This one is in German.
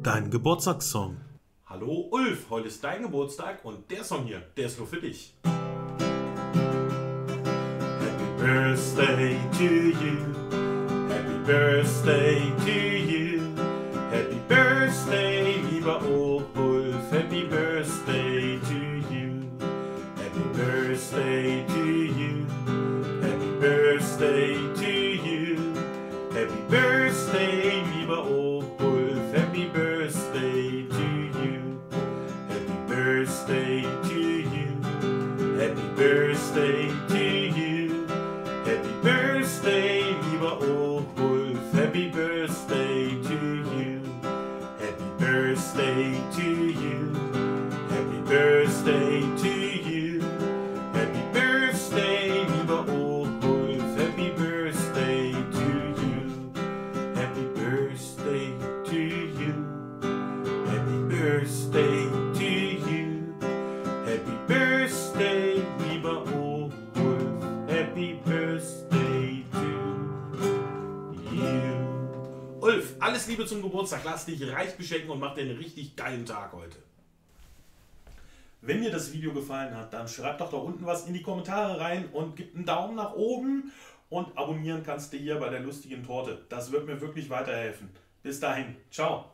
Dein Geburtstagssong. Hallo Ulf, heute ist dein Geburtstag und der Song hier, der ist nur für dich. Happy Birthday to you, Happy Birthday to you, Happy Birthday lieber Ulf, Happy Birthday to you, Happy Birthday to you, Happy Birthday to you, Happy Birthday lieber Ulf, Happy Birthday to you, Happy Birthday to you, Happy Birthday to you, Happy Birthday lieber Ulf, Happy Birthday to you, Happy Birthday to you, Happy Birthday to you, Happy Birthday lieber Ulf, Happy Birthday to you, Happy Birthday to you, Happy Birthday to you, Happy Birthday lieber Ulf, Happy Birthday to you. Ulf, alles Liebe zum Geburtstag, lass dich reich beschenken und mach dir einen richtig geilen Tag heute. Wenn dir das Video gefallen hat, dann schreib doch da unten was in die Kommentare rein und gib einen Daumen nach oben und abonnieren kannst du hier bei der lustigen Torte. Das wird mir wirklich weiterhelfen. Bis dahin, ciao.